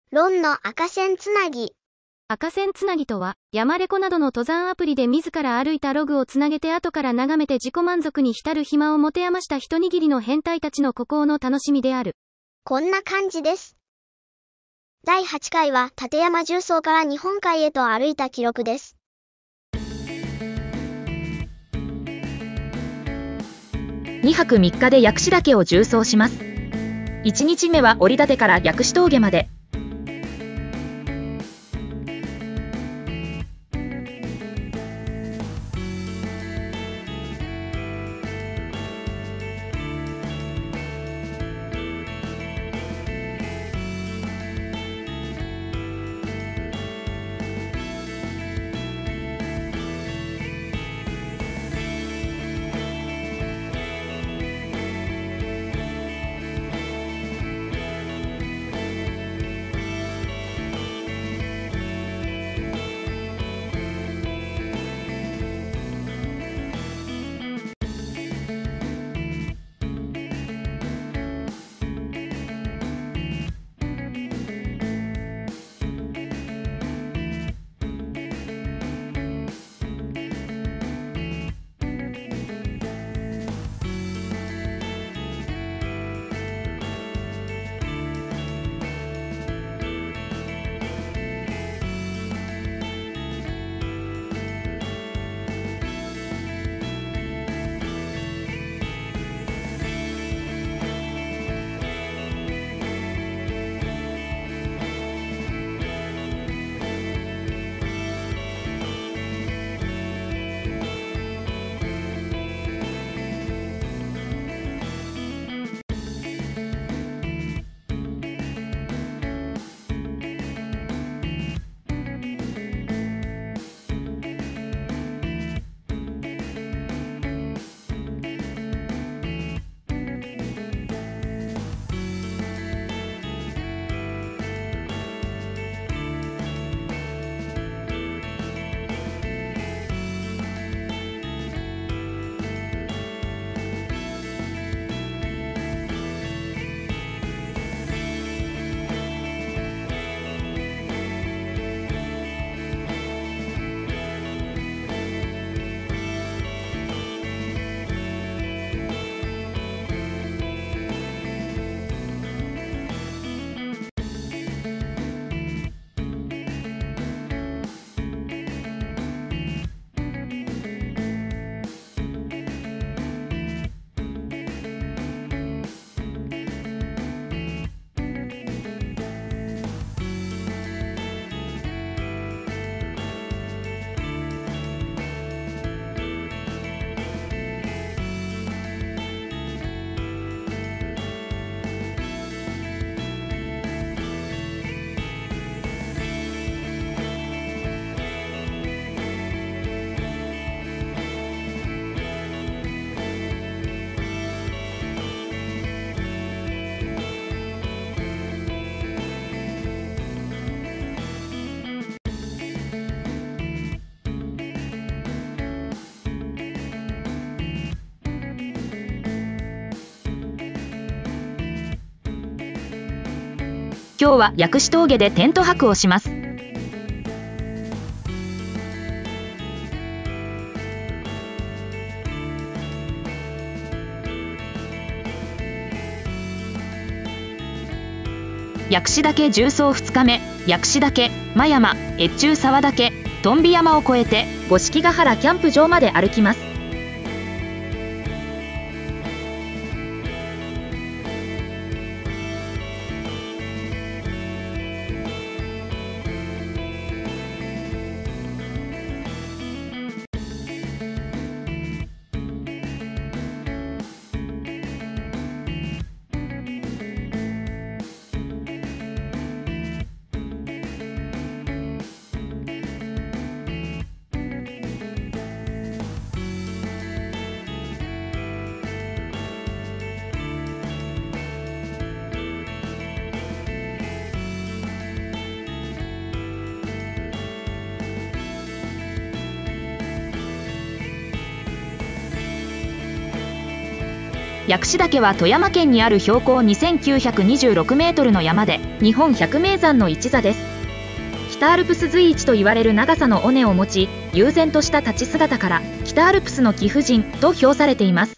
ロンの赤線つなぎ。 赤線つなぎとは、山レコなどの登山アプリで自ら歩いたログをつなげて後から眺めて自己満足に浸る暇を持て余した一握りの変態たちの孤高の楽しみである。 こんな感じです。第8回は立山重曹から日本海へと歩いた記録です。 2泊3日で薬師岳を縦走します。1日目は折立から薬師峠まで。今日は薬師峠でテント泊をします。薬師岳縦走2日目、薬師岳、真山、越中沢岳、トンビ山を越えて五色ヶ原キャンプ場まで歩きます。 薬師岳は富山県にある標高2926メートルの山で日本百名山の一座です。北アルプス随一と言われる長さの尾根を持ち、悠然とした立ち姿から北アルプスの貴婦人と評されています。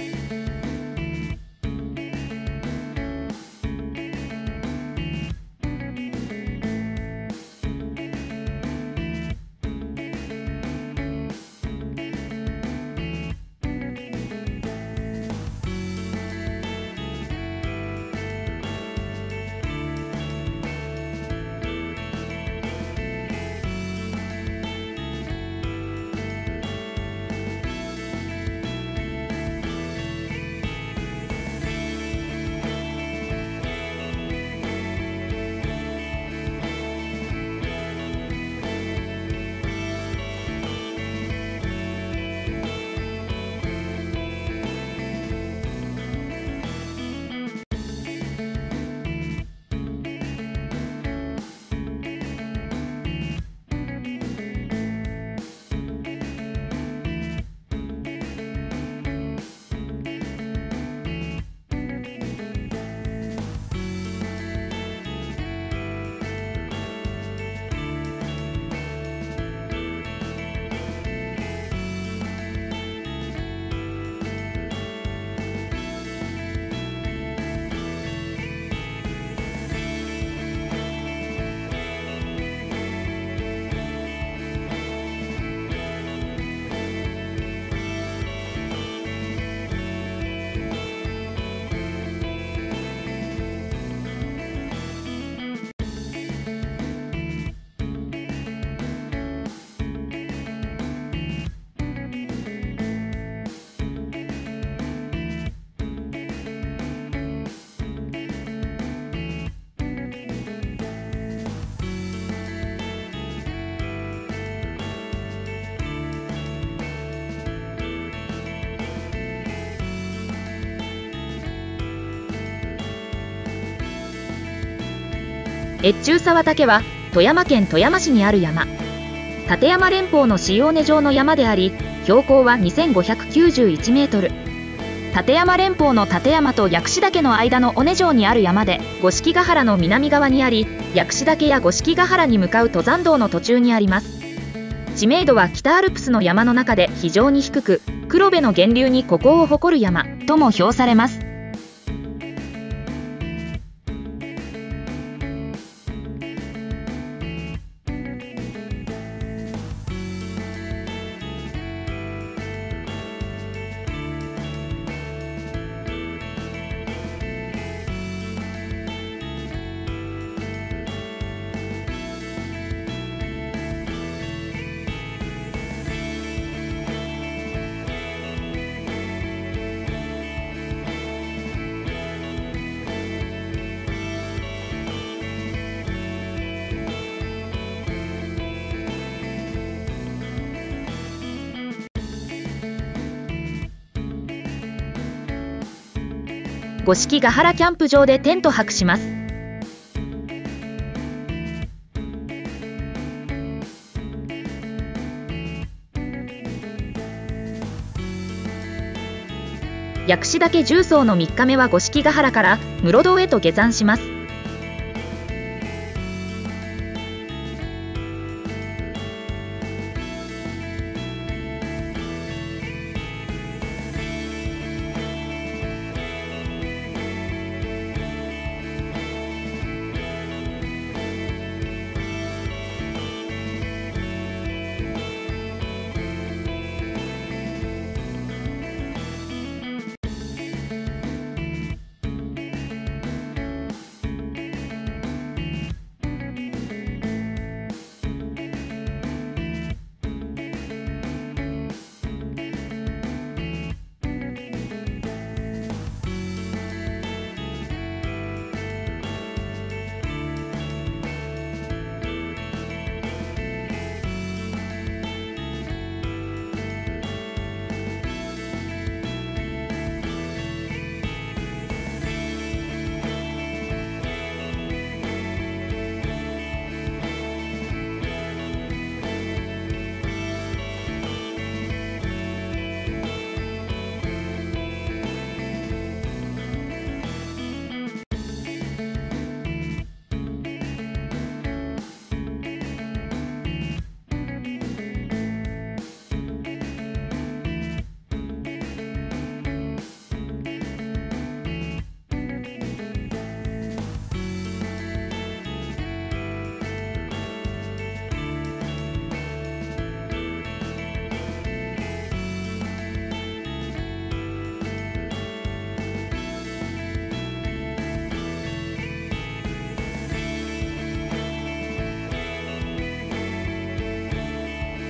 越中沢岳は富山県富山市にある山、立山連峰の塩根状の山であり、標高は2591メートル。立山連峰の立山と薬師岳の間の尾根状にある山で、五色ヶ原の南側にあり、薬師岳や五色ヶ原に向かう登山道の途中にあります。知名度は北アルプスの山の中で非常に低く、黒部の源流に孤高を誇る山とも評されます。五色ヶ原キャンプ場でテント泊します。薬師岳重走の3日目は五色ヶ原から室堂へと下山します。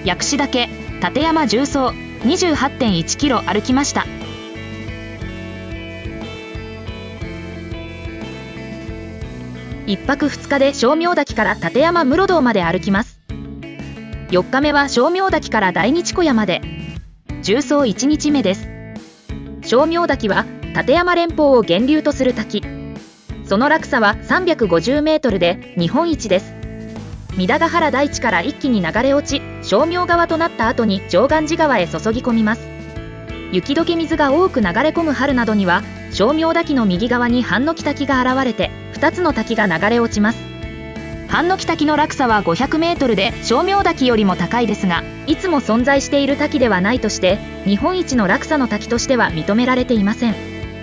薬師岳、立山縦走 28.1 キロ歩きました。1泊2日で称名滝から立山室堂まで歩きます。4日目は称名滝から大日小屋まで。縦走1日目です。称名滝は立山連峰を源流とする滝。その落差は350メートルで日本一です。三田ヶ原大地から一気に流れ落ち、称名川となった後に常願寺川へ注ぎ込みます。雪解け水が多く流れ込む春などには、称名滝の右側に半木滝が現れて、2つの滝が流れ落ちます。半木滝の落差は500メートルで称名滝よりも高いですが、いつも存在している滝ではないとして、日本一の落差の滝としては認められていません。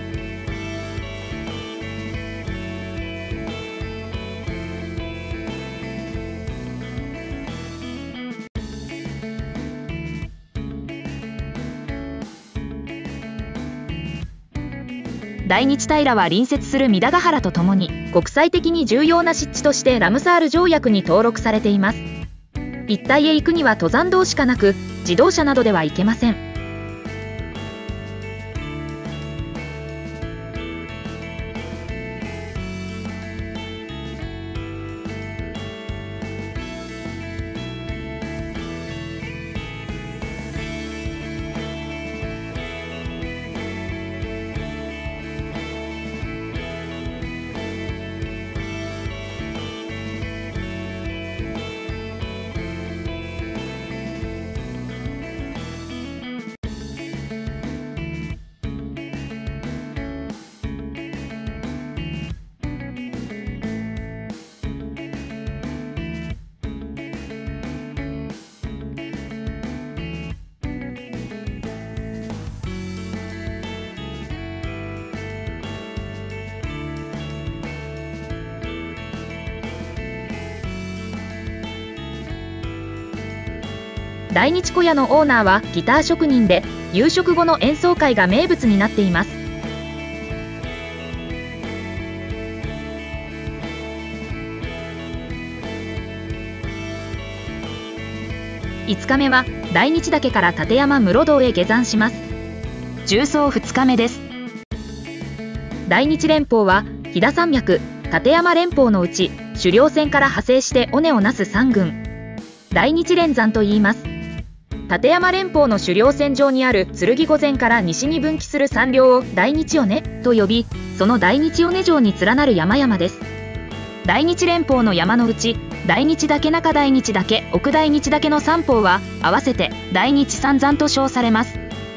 大日平は隣接する三田ヶ原とともに国際的に重要な湿地としてラムサール条約に登録されています。一帯へ行くには登山道しかなく、自動車などでは行けません。大日小屋のオーナーはギター職人で、夕食後の演奏会が名物になっています。5日目は大日岳から立山室堂へ下山します。縦走2日目です。大日連峰は飛騨山脈、立山連峰のうち主稜線から派生して尾根をなす3群、大日連山といいます。立山連峰の主稜線上にある剣御前から西に分岐する山稜を大日尾根と呼び、その大日尾根上に連なる山々です。大日連峰の山のうち、大日岳、中大日岳、奥大日岳の3峰は合わせて大日三山と称されます。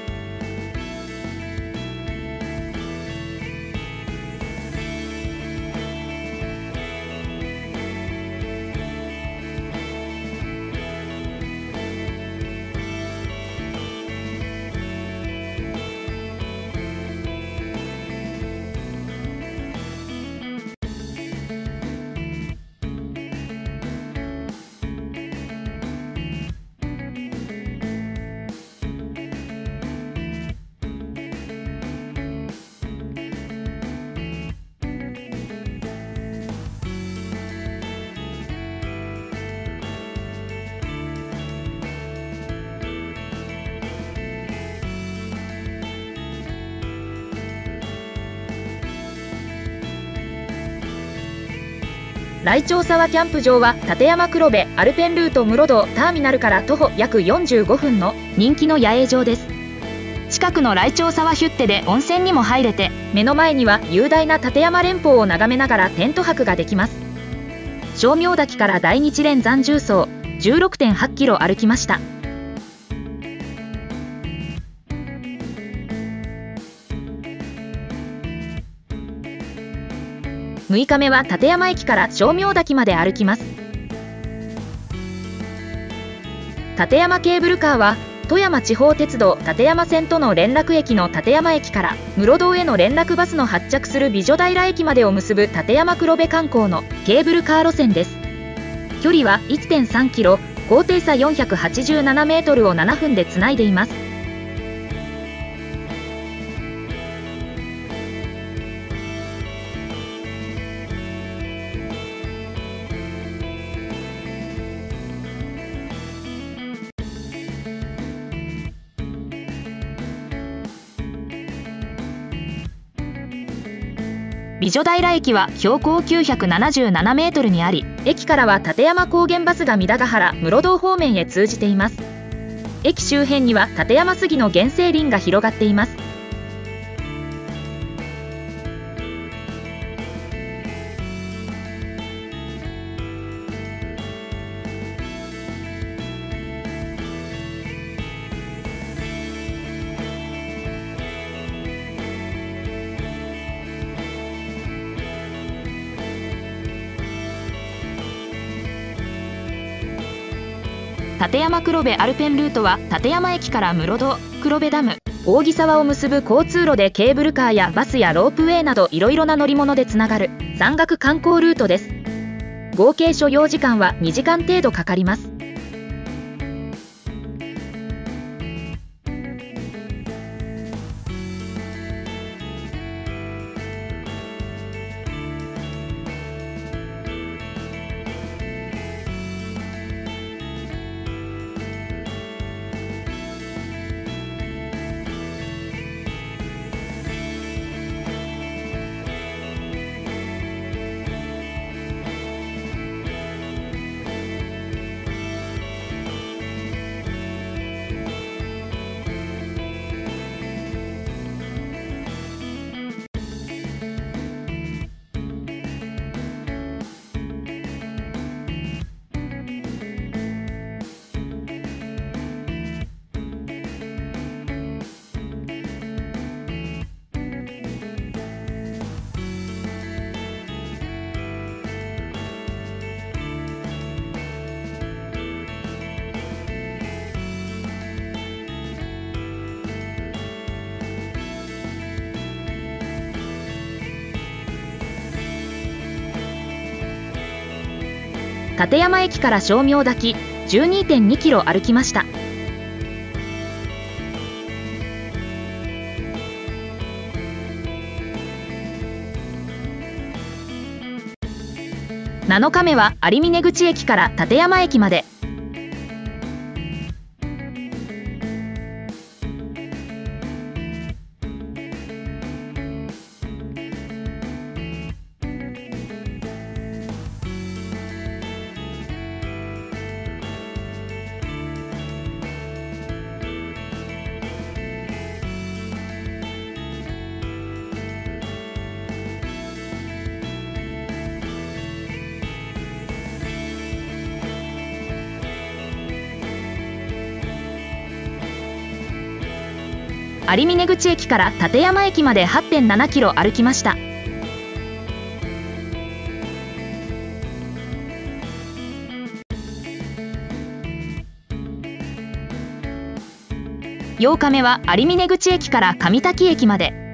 来鳥沢キャンプ場は立山黒部アルペンルート室堂ターミナルから徒歩約45分の人気の野営場です。近くの来鳥沢ヒュッテで温泉にも入れて、目の前には雄大な立山連峰を眺めながらテント泊ができます。称名滝から大日連山縦走 16.8 キロ歩きました。6日目は立山駅から称名滝まで歩きます。立山ケーブルカーは富山地方鉄道立山線との連絡駅の立山駅から室堂への連絡バスの発着する美女平駅までを結ぶ立山黒部観光のケーブルカー路線です。距離は 1.3 キロ、高低差487メートルを7分でつないでいます。 美女平駅は標高977メートルにあり、駅からは立山高原バスが三田ヶ原、室堂方面へ通じています。駅周辺には立山杉の原生林が広がっています。立山黒部アルペンルートは立山駅から室堂、黒部ダム、扇沢を結ぶ交通路でケーブルカーやバスやロープウェイなどいろいろな乗り物でつながる山岳観光ルートです。合計所要時間は2時間程度かかります。立山駅から称名滝 12.2 キロ歩きました。7日目は有峰口駅から立山駅まで。有峰口駅から立山駅まで 8.7 キロ歩きました。8日目は有峰口駅から上滝駅まで。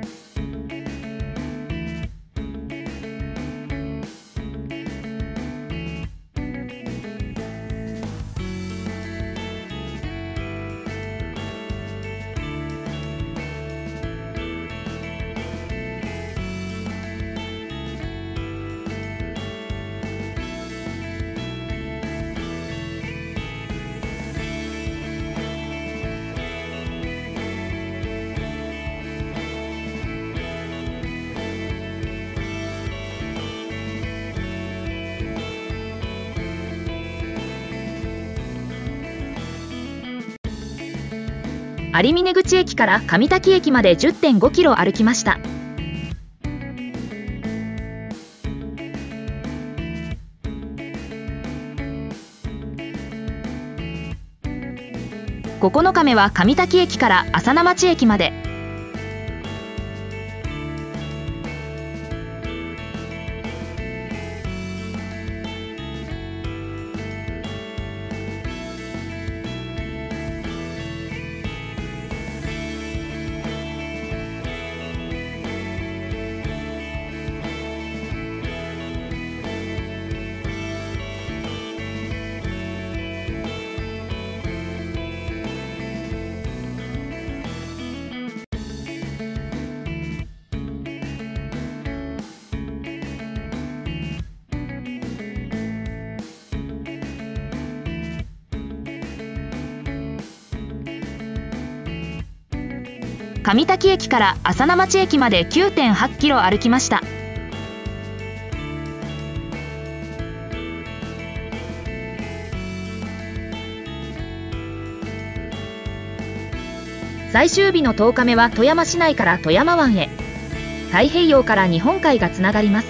有峰口駅から上滝駅まで 10.5 キロ歩きました。9日目は上滝駅から浅名町駅まで。上滝駅から浅名町駅まで 9.8 キロ歩きました。 最終日の10日目は富山市内から富山湾へ、太平洋から日本海がつながります。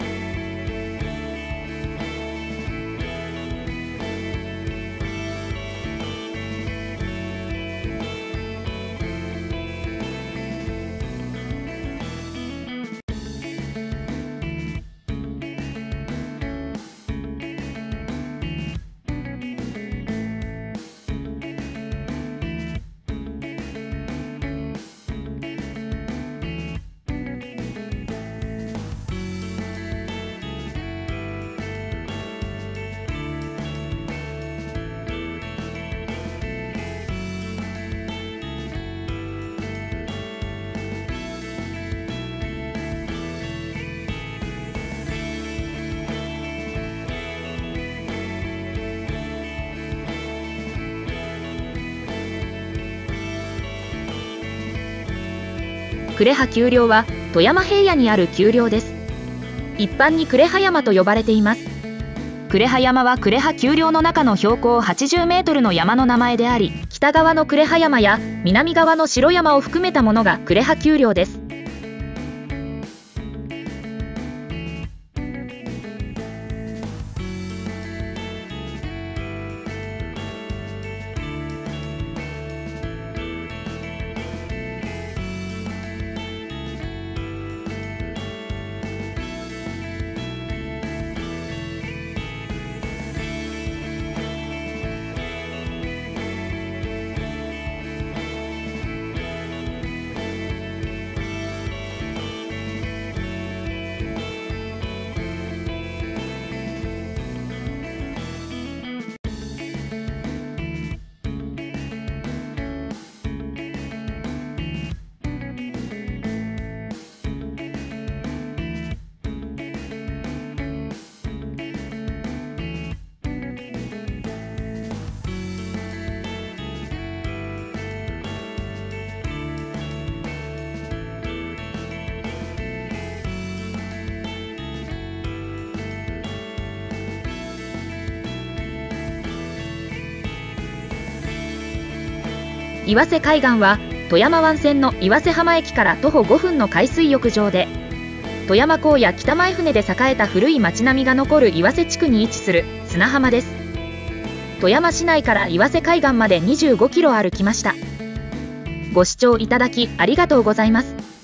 呉羽丘陵は富山平野にある丘陵です。一般に呉羽山と呼ばれています。呉羽山は呉羽丘陵の中の標高80メートルの山の名前であり、北側の呉羽山や南側の白山を含めたものが呉羽丘陵です。岩瀬海岸は富山湾線の岩瀬浜駅から徒歩5分の海水浴場で、富山港や北前船で栄えた古い町並みが残る岩瀬地区に位置する砂浜です。富山市内から岩瀬海岸まで25キロ歩きました。ご視聴いただきありがとうございます。